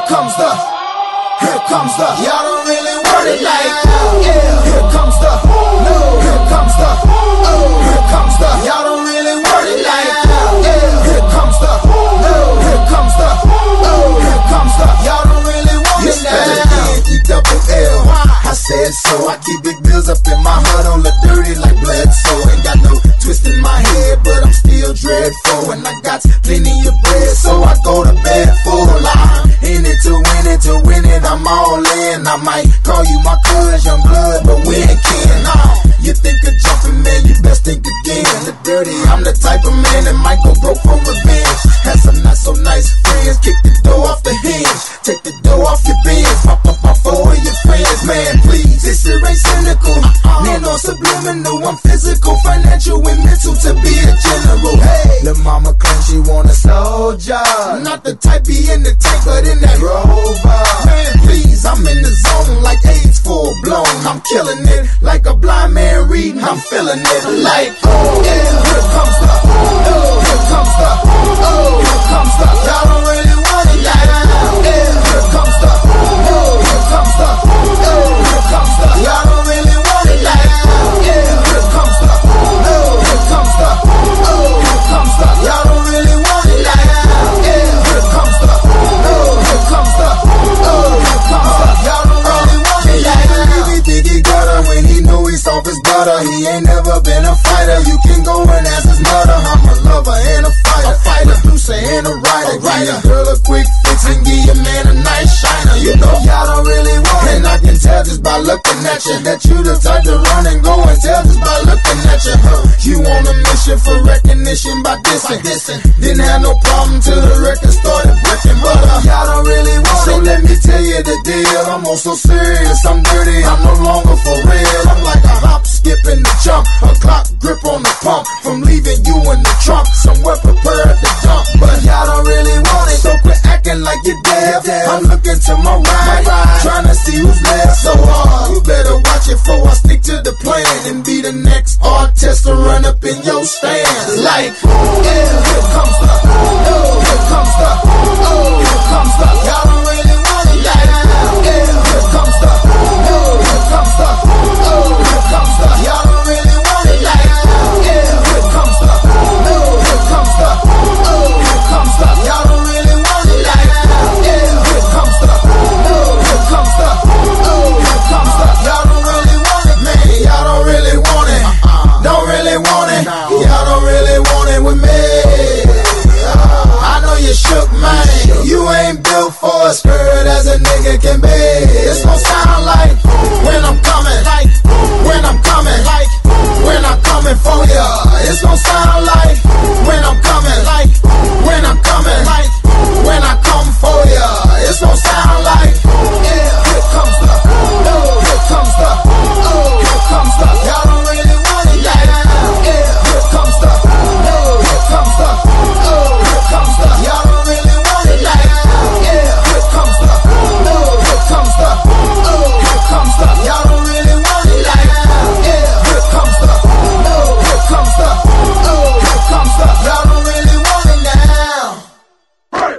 Here comes the, y'all don't really want it like, yeah. Here comes the, no. Here comes the, oh. Here comes the, y'all don't really want it like, yeah. Here comes the, no. Here comes the, oh. Here comes the, y'all don't really want it like, E-double-L. I said so, I keep big bills up in my hood on the dirty like Bledsoe. Ain't got no twist in my head, but I'm still dreadful. And I got plenty of bread, so I go to bed full. I'm in it to win it, I'm all in. I might call you my cuz, young blood, but we ain't kin. You think of jumping, man, you best think again. The dirty, I'm the type of man that might go broke for revenge. Had some not so nice friends, kick the door off the hinge, take the door off your bins, pop up my four of your friends. Man, please, this shit ain't cynical. Man, no subliminal, I'm physical, financial, and mental to be a general. Hey, lil' mama claims she want a soldier, not the type be in the tank, but in that Rover. Man, please, I'm in the zone like AIDS full blown. I'm killing it like a blind man reading. I'm feeling it like, oh yeah. Here comes the, oh. Here comes the, oh. Here comes the, y'all don't really want it like, yeah. Here comes the, oh. Here comes the, oh. Here comes the, y'all don't really want it like, yeah. Here comes the, oh. Here comes the, oh. Here comes the, y'all don't really want it like, yeah. Here comes the, oh. Here comes the, oh. Here comes the, y'all don't really want it like, he think he got her when he know he's off his butter. He ain't never been a fighter. You can go and ask his mother. I'm a lover and a fighter, producer and a writer. Give your girl a quick fix and give your man a nice shiner. You know y'all don't really want it, and I can tell just by looking at you that you the type to run and go and tell just by looking at you. You on a mission for recognition by dissing. Didn't have no problem till the record started breaking, but y'all don't really want it. So let me tell you the deal. I'm also serious, I'm dirty, I'm no longer for real. I'm like a hop, skip, and a jump, a clock grip on the pump, from leaving you in the trunk, somewhere prepared to dump. But y'all don't really want it, so quit acting like you're deaf. I'm looking to my right, trying to see who's left. So you better watch it before I stick to the plan and be the next artist to run up in your stand. Like, yeah, here comes the, oh. Here comes the, oh. Here comes the, y'all don't really want it like, yeah. Here comes the, oh. Here comes the, oh. Here comes the, y'all don't really want it like, yeah. Here comes the, oh. Here comes the, oh. Here comes the, y'all don't really want it like, yeah. Here comes the, oh. Here comes the, oh. Here comes the, y'all don't really want it, man. Y'all don't really want it, don't really want it. Y'all don't really want it with me. I know you shook, man. You ain't built for a skirt as a nigga can be. It's gon' sound like when I'm coming, like when I'm coming, like when I'm coming for ya. It's gon' sound like when I'm coming, like when I'm coming, like when I come for ya. It's gon' sound like, yeah. Here comes the, oh. Here comes the, oh. Here comes the, y'all don't really want it like, yeah. Here comes the, oh. Here comes the, oh. Here comes the, y'all don't really want it like, yeah. Here comes the, oh. Here comes the, oh. Here comes the, y'all don't really want it like, yeah. Here comes the, oh. Here comes the, oh. Here comes the, y'all don't really want it now. Right.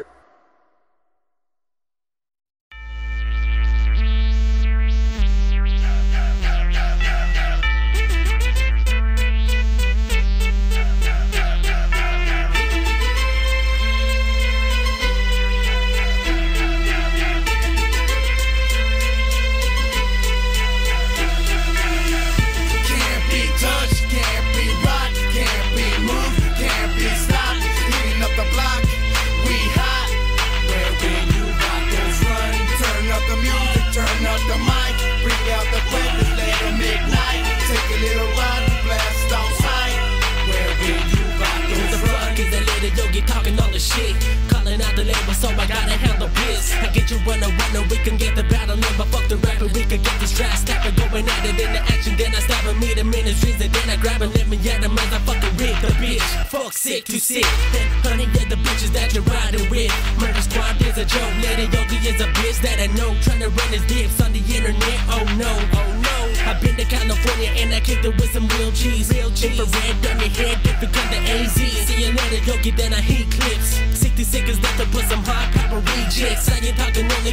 Talking all the shit, calling out the label, so I gotta handle biz. I get you runner, we can get the battle in, but fuck the rapper, we can get this track snapping, going at it in the action, then I stab him, meet him in the streets, and then I grab him, let me at him as I fucking rig the bitch. Fuck sick, too sick, and honey, yeah, the bitches that you're riding with. Murder Squad is a joke, Lady Yogi is a bitch that I know, trying to run his dicks on the internet, oh no, oh no. I've been to California and I kicked it with some real cheese. Infrared on your head, different kind of AZ. See you later, Yogi, then I heat clips. 60 seconds left to put some high power rejects. Now you talking on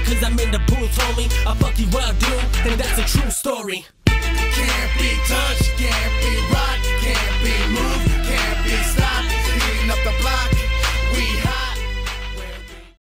truth, homie. I fuck you up, dude, and that's a true story.